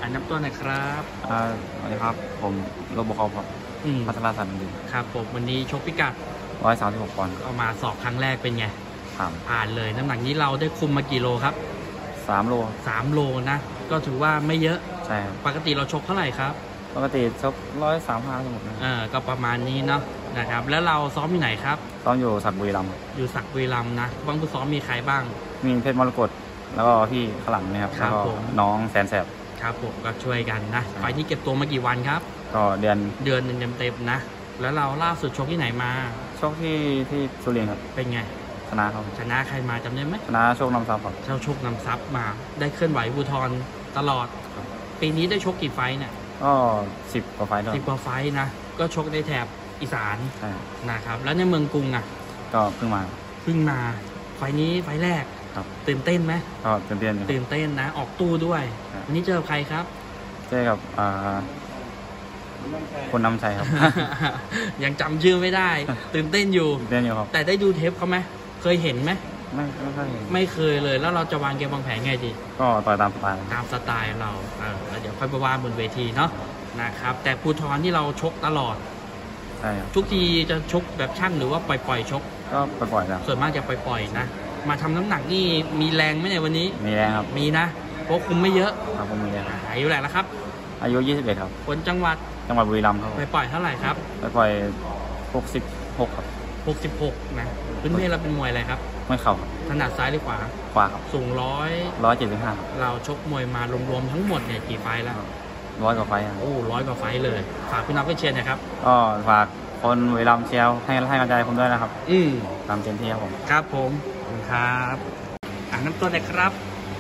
น้ำตัวหน่อยครับสวัสดีครับผมโรบคอปครับพัทรศักดิ์ดีครับผมวันนี้ชกพิกัด 136 ปอนด์เอามาสอบครั้งแรกเป็นไงผ่านเลยน้ำหนักนี้เราได้คุมมากี่โลครับ 3 โล 3 โลนะก็ถือว่าไม่เยอะใช่ปกติเราชกเท่าไหร่ครับปกติชก135ทั้งหมดก็ประมาณนี้เนาะนะครับแล้วเราซ้อมที่ไหนครับซ้อมอยู่ศักดิ์บุรีรัมย์อยู่ศักดิ์บุรีรัมย์นะบ้างผู้ซ้อมมีใครบ้างมีเพชรมรกตแล้วก็พี่ขลังนะครับแล้วก็น้องแสนแสบครับผมก็ช่วยกันนะไฟที่เก็บตัวมากี่วันครับก็เดือนนึงเต็มๆนะแล้วเราล่าสุดชกที่ไหนมาชกที่สุรินทร์ครับเป็นไงชนะครับชนะใครมาจำได้ไหมชนะโชคนำทรัพย์ครับโชคนำทรัพย์มาได้เคลื่อนไหวภูธรตลอดปีนี้ได้ชกกี่ไฟเนี่ยก็10 กว่าไฟ 10 กว่าไฟนะก็ชกในแถบอีสานนะครับแล้วในเมืองกรุงอ่ะก็เพิ่งมาไฟนี้ไฟแรกตื่นเต้นไหมก็ตื่นเต้นนะออกตู้ด้วยวันนี้เจอใครครับเจอกับคนนำชัยครับยังจำชื่อไม่ได้ตื่นเต้นอยู่ครับแต่ได้ดูเทปเขาไหมเคยเห็นไหมไม่เคยเลยแล้วเราจะวางเกมวางแผนไงดีก็ต่อยตามสไตล์เราแล้วเดี๋ยวค่อยไปว่าบนเวทีเนาะนะครับแต่ภูธรที่เราชกตลอดใช่ทุกทีจะชกแบบชั่งหรือว่าปล่อยชกก็ปล่อยส่วนมากจะปล่อยนะมาทำน้ำหนักนี่มีแรงไหมในวันนี้มีแรงครับมีนะเพราะคุมไม่เยอะครับผมมีแรงอายุเท่าไหร่แล้วครับอายุ21ครับคนจังหวัดบุรีรัมย์ครับปล่อยเท่าไหร่ครับปล่อย66ครับ 66นะพื้นเพเราเป็นมวยอะไรครับไม่เข่าถนัดซ้ายหรือขวาครับสูง 175 เราชกมวยมารวมๆทั้งหมดเนี่ยกี่ไฟแล้ว 100 กว่าไฟโอ้100 กว่าไฟเลยฝากพี่น้องเชียร์นะครับก็ฝากคนบุรีรัมย์เชียร์ให้กำลังใจผมด้วยนะครับตามเต็มที่ครับผมครับผมครับน้ำตัวเลยครับ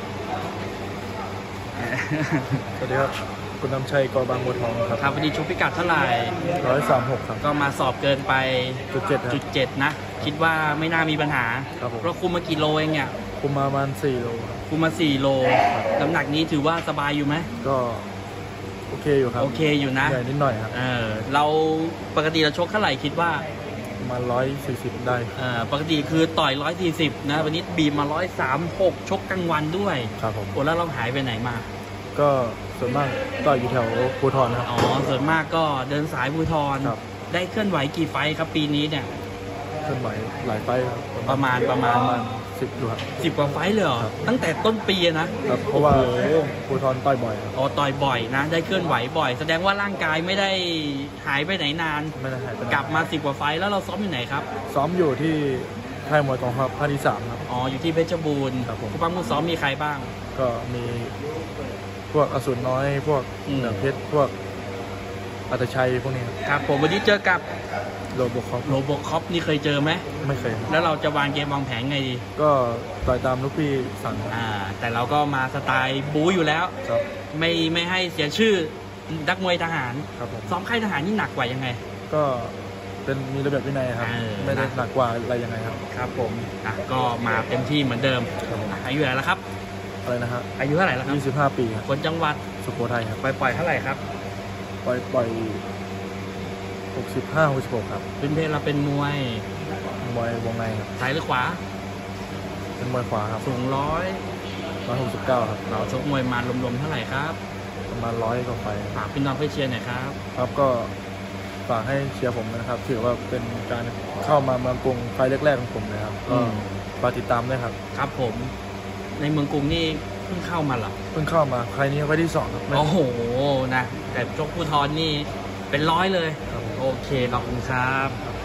สวัสดีครับคุณนำชัยกบางบัวทองครับวันนี้ชกพิกัดเท่าไหร่ 136ครับก็มาสอบเกินไป 7.7 นะคิดว่าไม่น่ามีปัญหาเพราะคุมมากี่โลเองเนี่ยคุมมาประมาณ4 โลคุมมา4 โลน้ำหนักนี้ถือว่าสบายอยู่ไหมก็โอเคอยู่ครับโอเคอยู่นะใหญ่นิดหน่อยครับเราปกติเราชกเท่าไหร่คิดว่าประมาณ140ได้ปกติคือต่อย140นะวันนี้บีบมา136ชกกลางวันด้วยครับผมแล้วเราหายไปไหนมาก็ส่วนมากต่อยอยู่แถวภูธรครับส่วนมากก็เดินสายภูธรได้เคลื่อนไหวกี่ไฟครับปีนี้เนี่ยเคลื่อนไหวหลายไฟประมาณ 10 ดูครับ 10 กว่าไฟเลยเหรอตั้งแต่ต้นปีนะครับเพราะว่าภูธรต่อยบ่อยต่อยบ่อยนะได้เคลื่อนไหวบ่อยแสดงว่าร่างกายไม่ได้หายไปไหนนานไม่ได้หายไปกลับมา10 กว่าไฟแล้วเราซ้อมอยู่ไหนครับซ้อมอยู่ที่ค่ายมวยกองทัพภาคที่3ครับอยู่ที่เพชรบูรณ์ผู้ปั้มผู้ซ้อมมีใครบ้างก็มีพวกอสูรน้อยพวกเพชรพวกอัตชัยพวกนี้ครับผมวันนี้เจอกับโรบคอปนี่เคยเจอไหมไม่เคยแล้วเราจะวางเกมวางแผนไงดีก็ต่อยตามลูกพี่สั่งแต่เราก็มาสไตล์บู๊อยู่แล้วไม่ให้เสียชื่อนักมวยทหารซ้อมค่ายทหารนี่หนักกว่ายังไงก็เป็นมีระเบียบวินัยครับไม่ได้หนักกว่าอะไรยังไงครับครับผมก็มาเต็มที่เหมือนเดิมอายุเท่าไหร่แล้วครับอะไรนะครับอายุเท่าไหร่แล้วครับ 25 ปีคนจังหวัดสุโขทัยครับปล่อยเท่าไหร่ครับปล่อย65-66ครับเป็นเพศเราเป็นมวยวงในครับซ้ายหรือขวาเป็นมวยขวาครับสูง 169ครับเราชกมวยมารวมๆเท่าไหร่ครับประมาณ100 กว่าไฟฝากพี่น้องเชียร์หน่อยครับครับก็ฝากให้เชียร์ผมนะครับถือว่าเป็นการเข้ามาเมืองกรุงไฟแรกๆของผมนะครับก็ฝากติดตามด้วยครับครับผมในเมืองกรุงนี่เพิ่งเข้ามาหรอเพิ่งเข้ามาใครนี้ไฟที่2ครับโอ้โหนะแต่ชกภูธรนี่เป็น100เลยโอเคขอบคุณครับ